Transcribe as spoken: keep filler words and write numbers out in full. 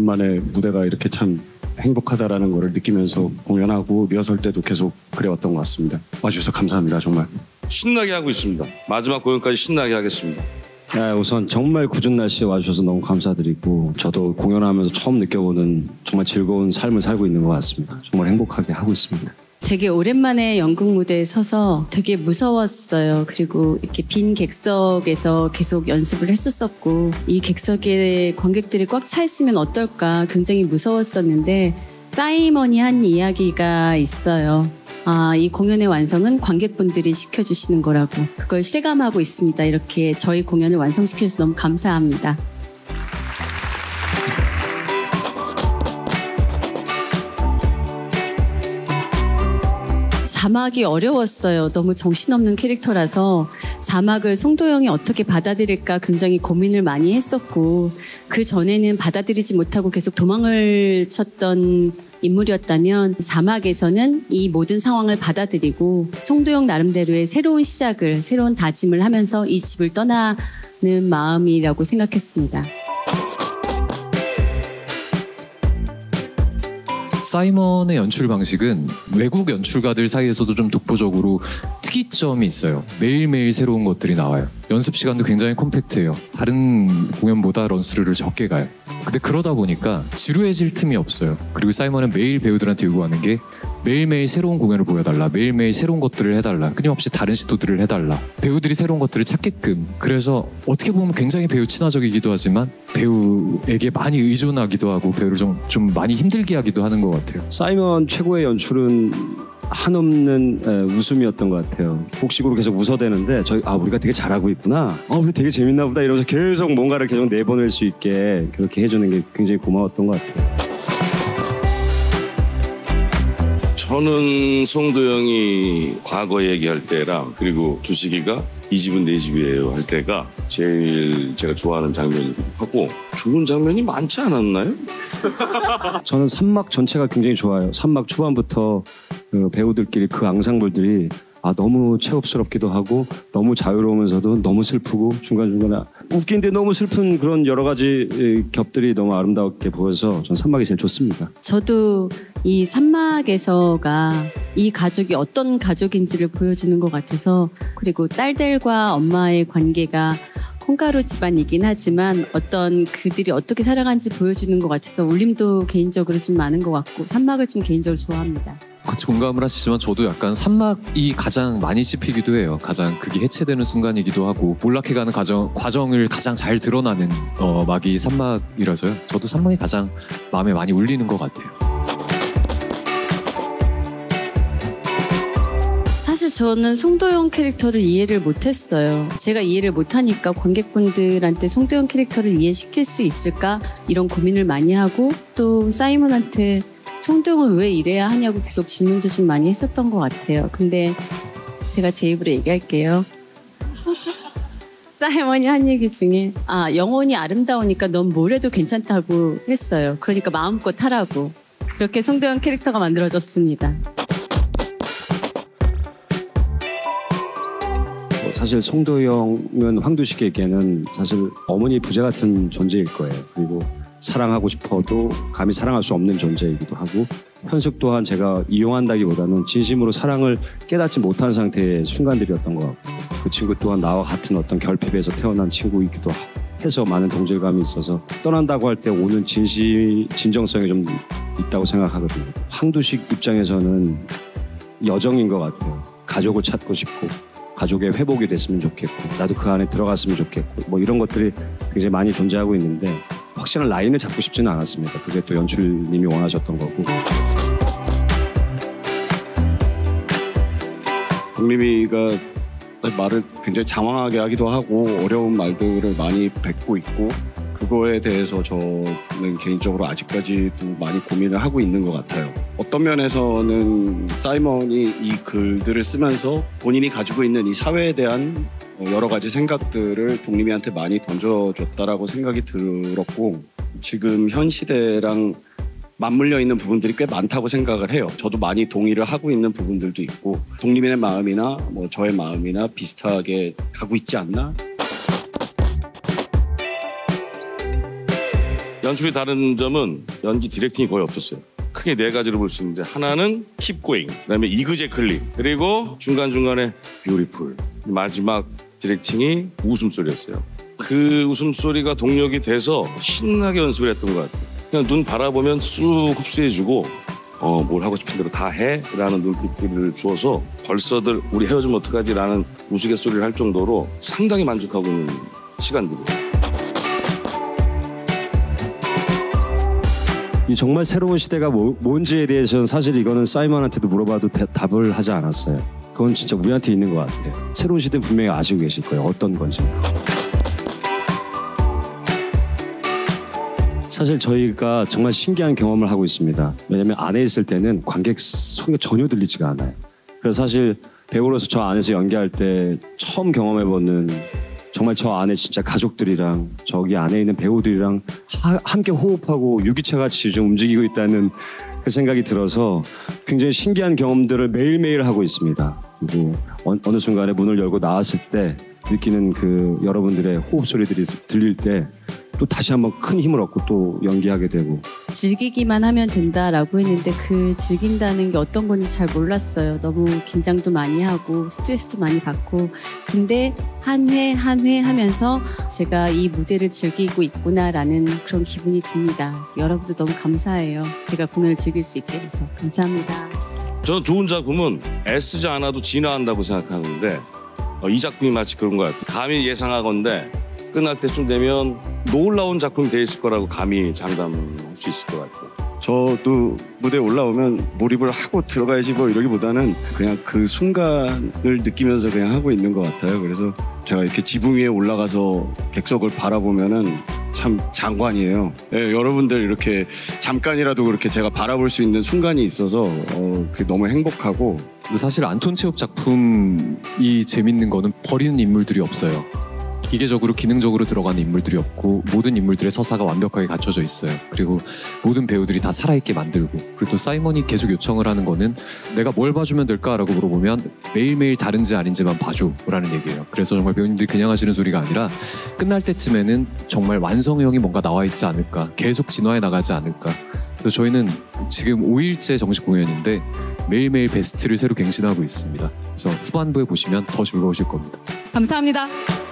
오랜만에 무대가 이렇게 참 행복하다라는 거를 느끼면서 공연하고 리허설 때도 계속 그래왔던 것 같습니다. 와주셔서 감사합니다. 정말 신나게 하고 있습니다. 마지막 공연까지 신나게 하겠습니다. 네, 우선 정말 궂은 날씨에 와주셔서 너무 감사드리고 저도 공연하면서 처음 느껴보는 정말 즐거운 삶을 살고 있는 것 같습니다. 정말 행복하게 하고 있습니다. 되게 오랜만에 연극 무대에 서서 되게 무서웠어요. 그리고 이렇게 빈 객석에서 계속 연습을 했었었고 이 객석에 관객들이 꽉 차 있으면 어떨까 굉장히 무서웠었는데 사이먼이 한 이야기가 있어요. 아, 이 공연의 완성은 관객분들이 시켜주시는 거라고 그걸 실감하고 있습니다. 이렇게 저희 공연을 완성시켜주셔서 너무 감사합니다. 자막이 어려웠어요. 너무 정신없는 캐릭터라서 자막을 송도영이 어떻게 받아들일까 굉장히 고민을 많이 했었고 그 전에는 받아들이지 못하고 계속 도망을 쳤던 인물이었다면 자막에서는 이 모든 상황을 받아들이고 송도영 나름대로의 새로운 시작을 새로운 다짐을 하면서 이 집을 떠나는 마음이라고 생각했습니다. 사이먼의 연출 방식은 외국 연출가들 사이에서도 좀 독보적으로 특이점이 있어요. 매일매일 새로운 것들이 나와요. 연습 시간도 굉장히 콤팩트해요. 다른 공연보다 런스루를 적게 가요. 근데 그러다 보니까 지루해질 틈이 없어요. 그리고 사이먼은 매일 배우들한테 요구하는 게 매일매일 새로운 공연을 보여달라. 매일매일 새로운 것들을 해달라. 끊임없이 다른 시도들을 해달라. 배우들이 새로운 것들을 찾게끔. 그래서 어떻게 보면 굉장히 배우 친화적이기도 하지만 배우에게 많이 의존하기도 하고 배우를 좀, 좀 많이 힘들게 하기도 하는 것 같아요. 사이먼 최고의 연출은 한없는 에, 웃음이었던 것 같아요. 복식으로 계속 웃어대는데 저희 아 우리가 되게 잘하고 있구나. 아 우리 되게 재밌나 보다 이러면서 계속 뭔가를 계속 내보낼 수 있게 그렇게 해주는 게 굉장히 고마웠던 것 같아요. 저는 송도영이 과거 얘기할 때랑 그리고 두식이가 이 집은 내 집이에요 할 때가 제일 제가 좋아하는 장면이기도 하고 좋은 장면이 많지 않았나요? 저는 삼 막 전체가 굉장히 좋아요. 삼 막 초반부터 그 배우들끼리 그 앙상블들이 아 너무 체업스럽기도 하고 너무 자유로우면서도 너무 슬프고 중간중간에 웃긴데 너무 슬픈 그런 여러 가지 겹들이 너무 아름답게 보여서 전 삼 막이 제일 좋습니다. 저도 이 삼 막에서가 이 가족이 어떤 가족인지를 보여주는 것 같아서 그리고 딸들과 엄마의 관계가 콩가루 집안이긴 하지만 어떤 그들이 어떻게 살아가는지 보여주는 것 같아서 울림도 개인적으로 좀 많은 것 같고 삼 막을 좀 개인적으로 좋아합니다. 같이 공감을 하시지만 저도 약간 삼 막이 가장 많이 씹히기도 해요. 가장 그게 해체되는 순간이기도 하고 몰락해가는 과정, 과정을 가장 잘 드러나는 어, 막이 삼 막이라서요. 저도 삼 막이 가장 마음에 많이 울리는 것 같아요. 사실 저는 송도영 캐릭터를 이해를 못했어요. 제가 이해를 못하니까 관객분들한테 송도영 캐릭터를 이해시킬 수 있을까 이런 고민을 많이 하고 또 사이먼한테 송도영은 왜 이래야 하냐고 계속 질문도 좀 많이 했었던 것 같아요. 근데 제가 제 입으로 얘기할게요. 사이먼이 한 얘기 중에 아 영혼이 아름다우니까 넌 뭘 해도 괜찮다고 했어요. 그러니까 마음껏 하라고. 그렇게 송도영 캐릭터가 만들어졌습니다. 사실 송도영은 황두식에게는 사실 어머니 부재 같은 존재일 거예요. 그리고 사랑하고 싶어도 감히 사랑할 수 없는 존재이기도 하고 현숙 또한 제가 이용한다기보다는 진심으로 사랑을 깨닫지 못한 상태의 순간들이었던 것 같고 그 친구 또한 나와 같은 어떤 결핍에서 태어난 친구이기도 해서 많은 동질감이 있어서 떠난다고 할 때 오는 진심, 진정성이 좀 있다고 생각하거든요. 황두식 입장에서는 여정인 것 같아요. 가족을 찾고 싶고 가족의 회복이 됐으면 좋겠고 나도 그 안에 들어갔으면 좋겠고 뭐 이런 것들이 굉장히 많이 존재하고 있는데 확실한 라인을 잡고 싶지는 않았습니다. 그게 또 연출님이 원하셨던 거고. 동림이가 말을 굉장히 장황하게 하기도 하고 어려운 말들을 많이 뱉고 있고 그거에 대해서 저는 개인적으로 아직까지도 많이 고민을 하고 있는 것 같아요. 어떤 면에서는 사이먼이 이 글들을 쓰면서 본인이 가지고 있는 이 사회에 대한 여러 가지 생각들을 동림이한테 많이 던져줬다라고 생각이 들었고 지금 현 시대랑 맞물려 있는 부분들이 꽤 많다고 생각을 해요. 저도 많이 동의를 하고 있는 부분들도 있고 동림이의 마음이나 뭐 저의 마음이나 비슷하게 가고 있지 않나? 연출이 다른 점은 연기 디렉팅이 거의 없었어요. 크게 네 가지로 볼 수 있는데 하나는 Keep Going, 그다음에 이그제클리, 그리고 중간중간에 Beautiful. 마지막 디렉팅이 웃음소리였어요. 그 웃음소리가 동력이 돼서 신나게 연습을 했던 것 같아요. 그냥 눈 바라보면 쑥 흡수해주고 어, 뭘 하고 싶은 대로 다 해? 라는 눈빛을 주어서 벌써들 우리 헤어지면 어떡하지? 라는 우스갯소리를 할 정도로 상당히 만족하고 있는 시간들이에요. 이 정말 새로운 시대가 뭐, 뭔지에 대해서는 사실 이거는 사이먼한테도 물어봐도 대, 답을 하지 않았어요. 그건 진짜 우리한테 있는 것 같아요. 새로운 시대는 분명히 아시고 계실 거예요. 어떤 건지. 사실 저희가 정말 신기한 경험을 하고 있습니다. 왜냐하면 안에 있을 때는 관객 소리가 전혀 들리지가 않아요. 그래서 사실 배우로서 저 안에서 연기할 때 처음 경험해보는 정말 저 안에 진짜 가족들이랑 저기 안에 있는 배우들이랑 하, 함께 호흡하고 유기체같이 좀 움직이고 있다는 그 생각이 들어서 굉장히 신기한 경험들을 매일매일 하고 있습니다. 그리고 어, 어느 순간에 문을 열고 나왔을 때 느끼는 그 여러분들의 호흡 소리들이 들릴 때 또 다시 한번 큰 힘을 얻고 또 연기하게 되고. 즐기기만 하면 된다라고 했는데 그 즐긴다는 게 어떤 건지 잘 몰랐어요. 너무 긴장도 많이 하고 스트레스도 많이 받고. 근데 한 회 한 회 하면서 제가 이 무대를 즐기고 있구나라는 그런 기분이 듭니다. 그래서 여러분도 너무 감사해요. 제가 공연을 즐길 수 있게 해줘서 감사합니다. 저는 좋은 작품은 애쓰지 않아도 진화한다고 생각하는데 어, 이 작품이 마치 그런 것 같아요. 감히 예상하건대 끝날 때쯤 되면 놀라운 작품이 돼 있을 거라고 감히 장담할 수 있을 것 같아요. 저도 무대에 올라오면 몰입을 하고 들어가야지 뭐 이러기보다는 그냥 그 순간을 느끼면서 그냥 하고 있는 것 같아요. 그래서 제가 이렇게 지붕 위에 올라가서 객석을 바라보면은 참 장관이에요. 네, 여러분들 이렇게 잠깐이라도 그렇게 제가 바라볼 수 있는 순간이 있어서 어, 그게 너무 행복하고. 근데 사실 안톤 체홉 작품이 재밌는 거는 버리는 인물들이 없어요. 기계적으로 기능적으로 들어가는 인물들이 없고 모든 인물들의 서사가 완벽하게 갖춰져 있어요. 그리고 모든 배우들이 다 살아있게 만들고, 그리고 또 사이먼이 계속 요청을 하는 거는 내가 뭘 봐주면 될까라고 물어보면 매일매일 다른지 아닌지만 봐줘라는 얘기예요. 그래서 정말 배우님들이 그냥 하시는 소리가 아니라 끝날 때쯤에는 정말 완성형이 뭔가 나와 있지 않을까, 계속 진화해 나가지 않을까. 그래서 저희는 지금 오 일째 정식 공연인데 매일매일 베스트를 새로 갱신하고 있습니다. 그래서 후반부에 보시면 더 즐거우실 겁니다. 감사합니다.